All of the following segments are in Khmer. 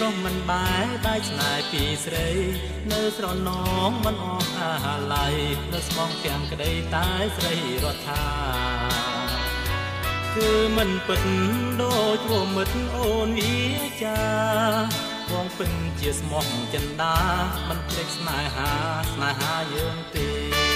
រុំមិនបែបែកស្នេហ៍ពីស្រីនៅស្រណងមិនអស់អាឡ័យនៅស្មងទាំងក្តីតែស្រីរដ្ឋាគឺមិនពិតដូចវមិត្តអូនវាចាបងពិនជាស្មោះចិន្តាមិនភ្លេចស្នេហាយើងទេ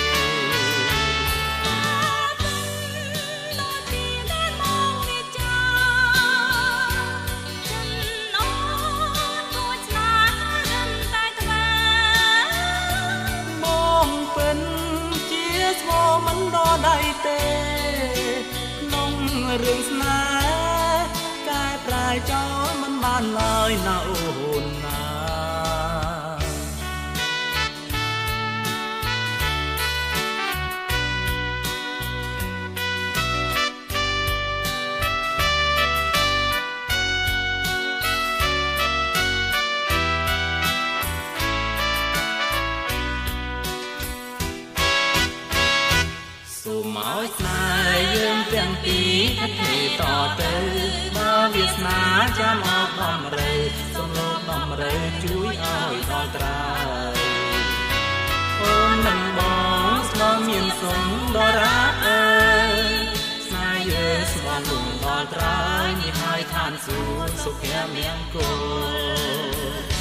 មិនដល់ដៃទេក្នុងរឿងស្នេហ៍កែប្រែចោលមិនបានឡើយណាអូនណាសូមឲ្យស្នេហ៍យើងទាំងពីរគ្នាតទៅបើវាសនាចាំអបដំរើសំឡូកដំរើជួយឲ្យដល់ត្រើយអូននឹងបងស្មងមានសុំដល់រាអើយស្នេហ៍យើងស្មងលំដល់ត្រើយនេះហើយឋានសួគ៌សុភមង្គល